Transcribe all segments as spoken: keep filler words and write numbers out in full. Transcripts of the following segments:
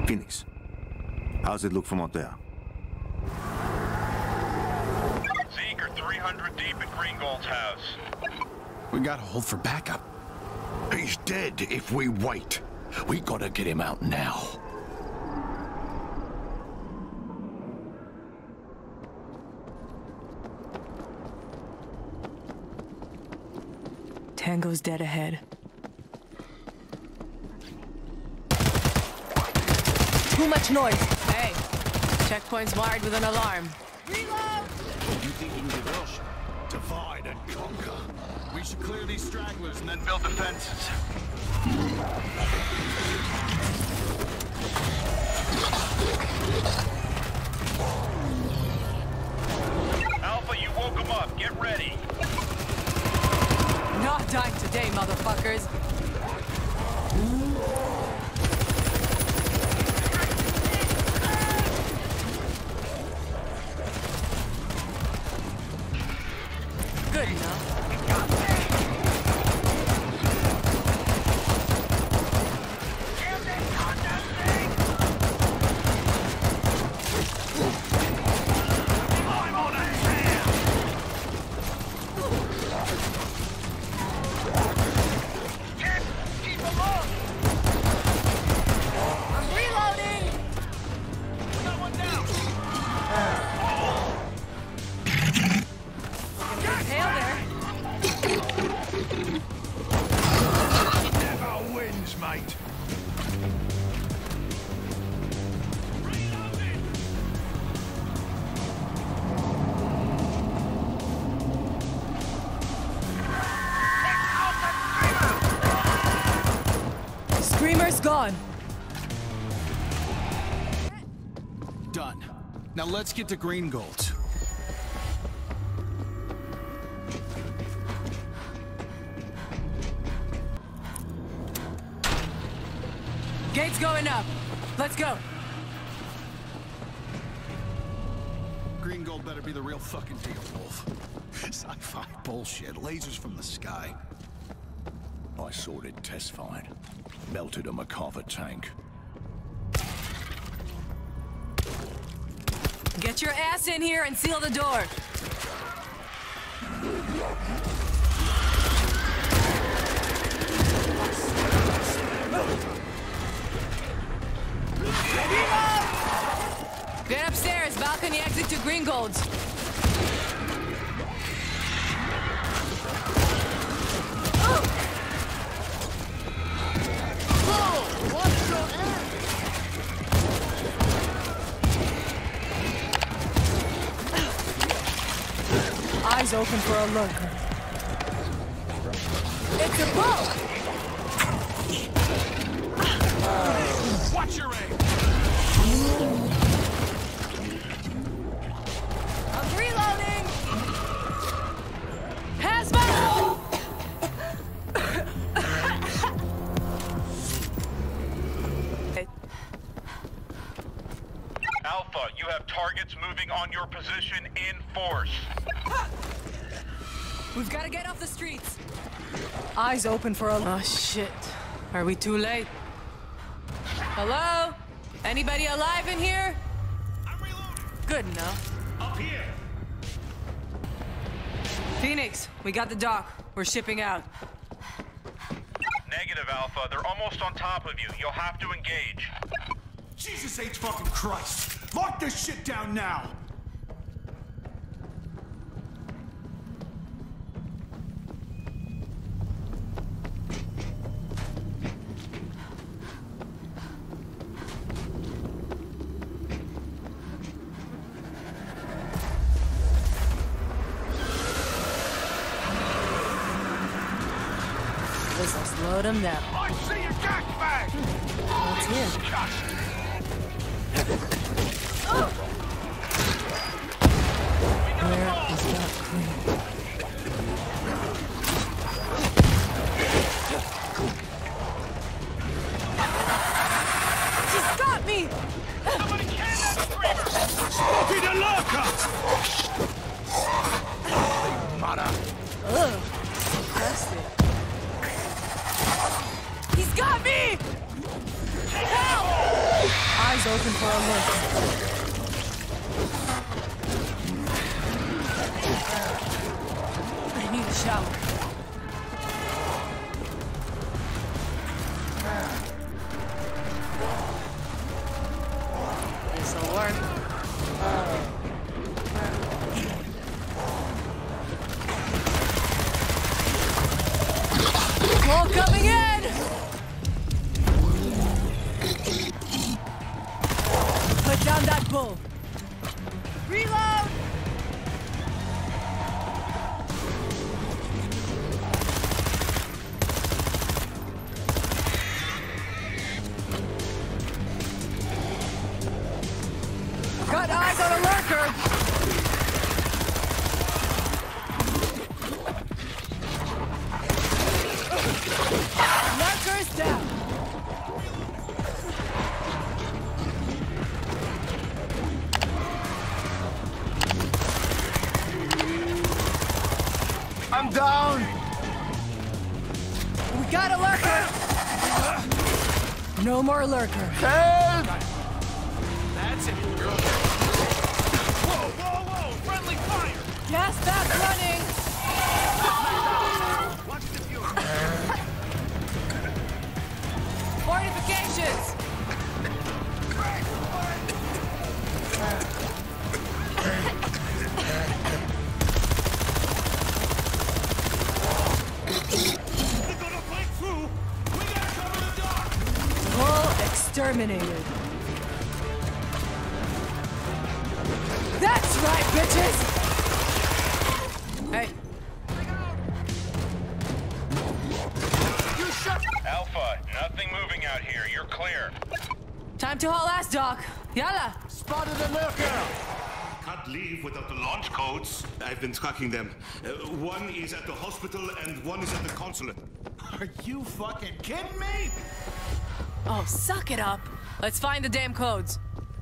Phoenix, how's it look from out there? Zeke are three hundred deep at Greengold's house. We gotta hold for backup. He's dead if we wait. We gotta get him out now. Tango's dead ahead. Too much noise. Hey, checkpoint's wired with an alarm. Reload! You think you can get us? Divide and conquer. We should clear these stragglers and then Build defenses. Alpha, you woke him up. Get ready. Not dying today, motherfuckers. Good enough. Screamer's gone. done. Now let's get to Greengold. Gate's going up. Let's go. Greengold better be the real fucking deal, Wolf. Sci-fi bullshit. Lasers from the sky. I sorted test fine. Melted a MacArthur tank. Get your ass in here and seal the door. Get upstairs, balcony exit to Greengold's. Eyes open for a lurker. It's a boat! Watch your aim! I'm reloading! Hazmat! Alpha, you have targets moving on your position in force. We've got to get off the streets. Eyes open for a... Oh, shit. Are we too late? Hello? Anybody alive in here? I'm reloading. Good enough. Up here. Phoenix, we got the dock. We're shipping out. Negative, Alpha. They're almost on top of you. You'll have to engage. Jesus H fucking Christ! Lock this shit down now! Let's load him down. I see a gas bag. What's here? Where is that queen? She's got me! Somebody can that screamer. Spotted a lurker! Mother! Ugh. Disgusting. He's got me! Help! Eyes open for a look. I need a shower. This'll work. Wall coming in! Put down that bull. Reload! Got eyes on a lurker! Lurker's down! I'm down! We got a lurker! No more lurker. Help! That's it, girl. Whoa, whoa, whoa! Friendly fire! Gas back running! Watch the view. Fortifications! They're gonna break through! We gotta cover the dock! Bull exterminated. That's right, bitches! Hey. Alpha, nothing moving out here. You're clear. Time to haul ass, Doc. Yalla! Spotted a lurker! Can't leave without the launch codes. I've been tracking them. Uh, one is at the hospital and one is at the consulate. Are you fucking kidding me? Oh, suck it up. Let's find the damn codes.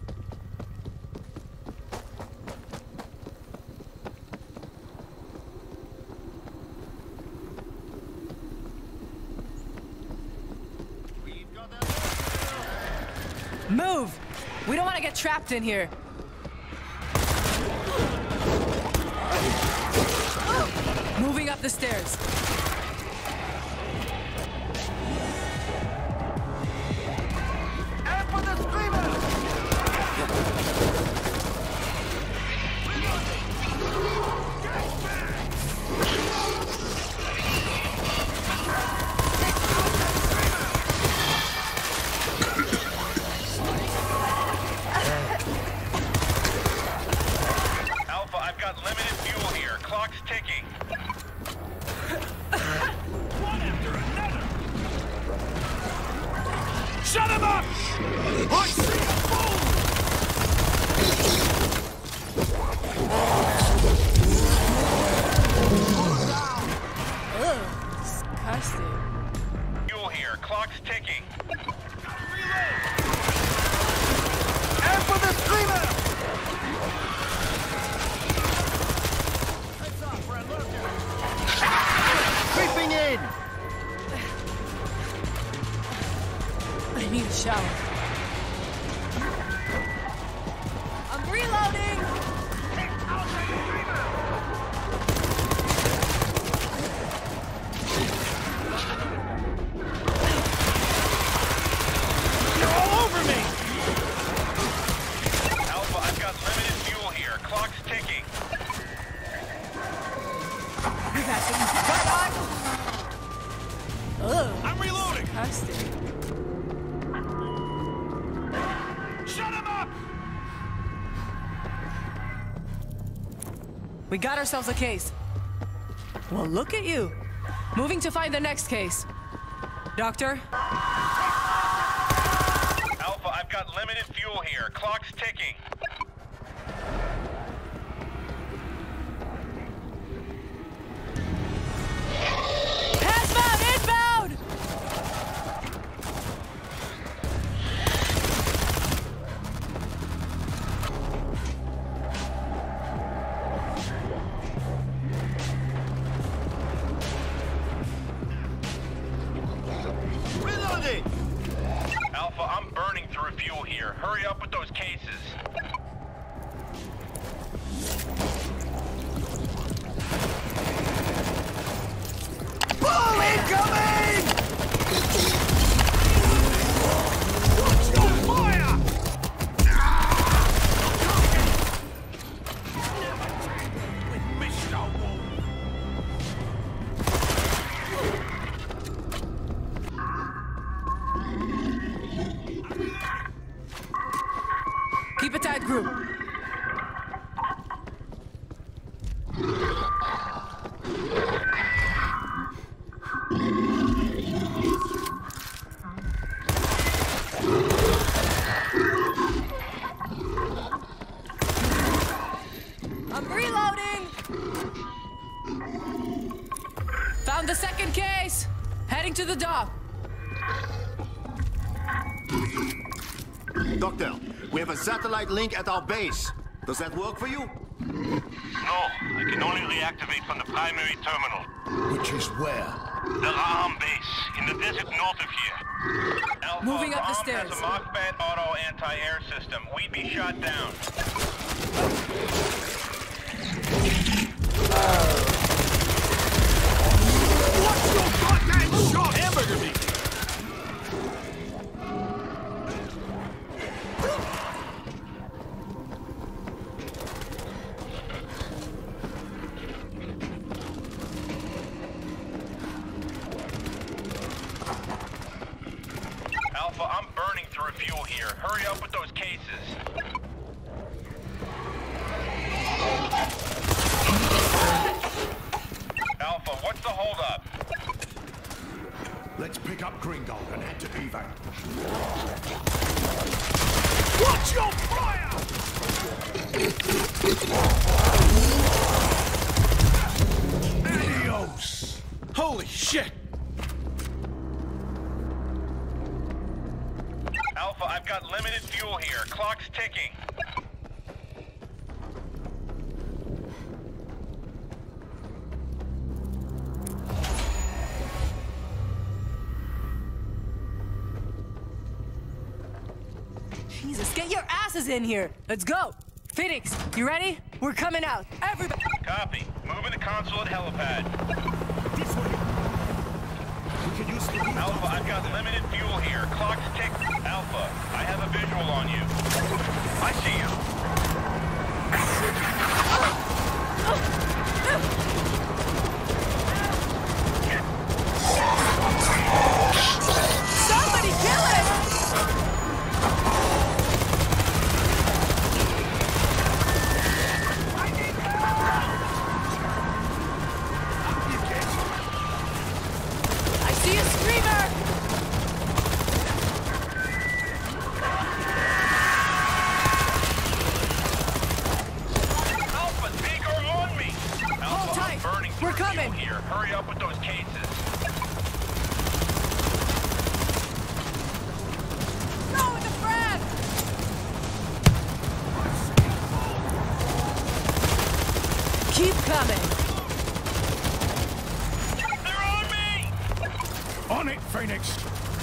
Move! We don't want to get trapped in here. Moving up the stairs. And for the screamer! Alpha, I've got limited fuel here. Clock's ticking. One after another! Shut him up! I see a fool! Ugh, disgusting. Fuel here. Clock's ticking. And for the screamer! Creeping in! I need a shower. I'm reloading! You're all over me! Alpha, I've got limited fuel here. Clock's ticking. You got some butt on? Ugh, I'm reloading! disgusting. Shut him up! We got ourselves a case. Well, look at you. Moving to find the next case. Doctor? Alpha, I've got limited fuel here. Clock's ticking. Hazmat inbound! Reloading! Alpha, I'm burning through fuel here. here. Hurry up with those cases. Bull incoming! Watch your fire! With Mister Wu. Keep it tight, group. I'm reloading! Found the second case! Heading to the dock. Doctor, we have a satellite link at our base. Does that work for you? No, I can only reactivate from the primary terminal. Which is where? The Raham base, in the desert north of here. Alpha, Moving up the Raham stairs. has a Mockbat auto anti-air system. We'd be shot down. Watch your goddamn shot! Hamburger meat! Alpha, I'm burning through fuel here. Hurry up with those cases. Alpha, what's the holdup? Let's pick up Gringold and head to evac. Watch your fire! Adios! Holy shit! Alpha, I've got limited fuel here. Clock's ticking. Jesus, get your asses in here! Let's go! Phoenix, you ready? We're coming out. Everybody! Copy. Moving the consulate helipad. This way. We can use the Alpha, I've got limited fuel here. Clock's tick. Alpha, I have a visual on you. I see you. Somebody kill him! I see a screamer! Alpha, take her on me. Alpha, Hold tight. I'm burning We're through coming. fuel here. Hurry up with those cases. Throw in the frag! Keep coming! They're on me! On it, Phoenix!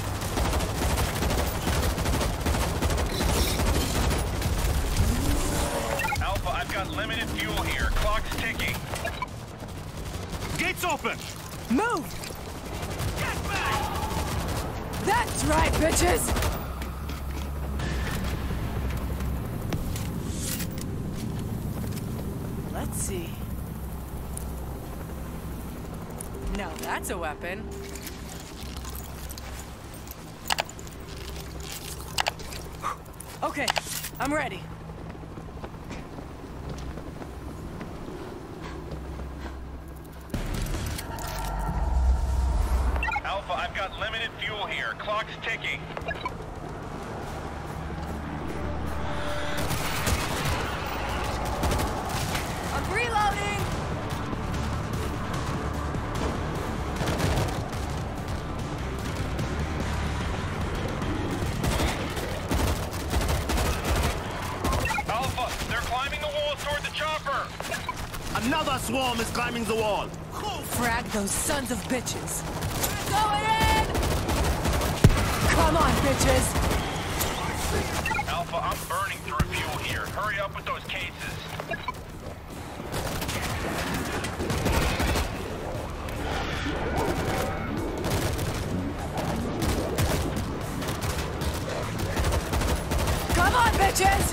Alpha, I've got limited fuel here. Clock's ticking. gates open. Move! Get back! That's right, bitches! Let's see. No, that's a weapon. Okay, I'm ready. Alpha, I've got limited fuel here. Clock's ticking. I'm reloading! Alpha, they're climbing the walls toward the chopper. Another swarm is climbing the wall. Frag those sons of bitches. Going in! Come on, bitches! bitches!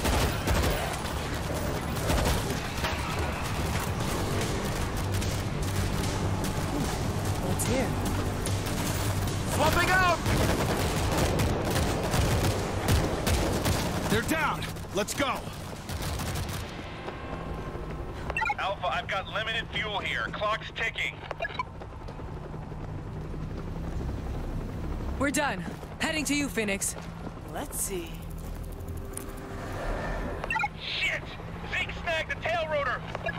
What's here? Swapping out! They're down. Let's go. Alpha, I've got limited fuel here. Clock's ticking. We're done. Heading to you, Phoenix. Let's see. Shit! Zeke snagged the tail rotor!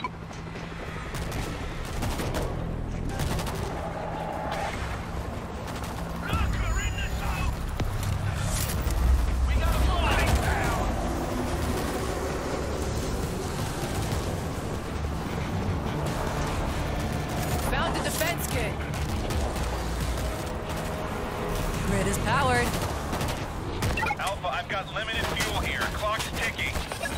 Found the defense kit. Grid is powered. Alpha, I've got limited fuel here. Clock's ticking.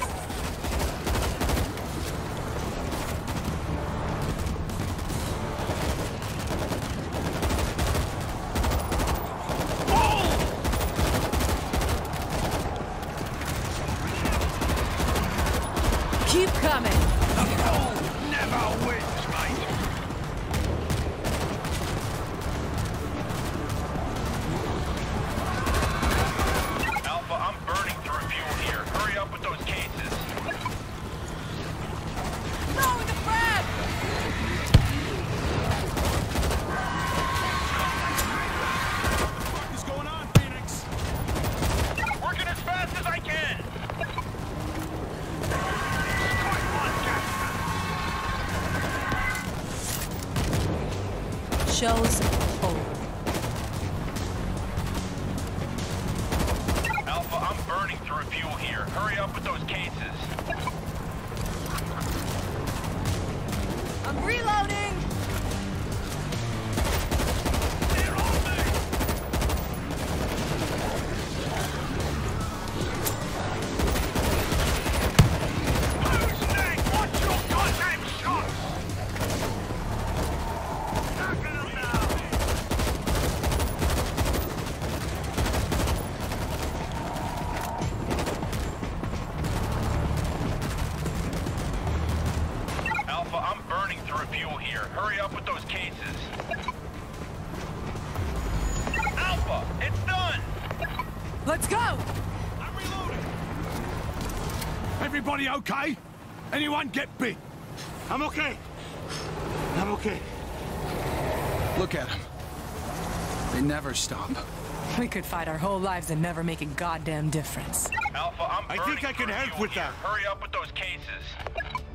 Keep coming. Never wins, mate. Alpha, I'm burning through fuel here. Hurry up with those cases. No, the crab! What is going on, Phoenix? Working as fast as I can. Show's over. Alpha, I'm burning through fuel here. Hurry up with those cases. I'm reloading! Alpha, I'm burning through fuel here. Hurry up with those cases. Alpha, it's done! Let's go! I'm reloading. Everybody okay? Anyone get bit? I'm okay. I'm okay. Look at them. They never stop. We could fight our whole lives and never make a goddamn difference. Alpha, I'm I burning think I can through help fuel with here. that. Hurry up with those cases.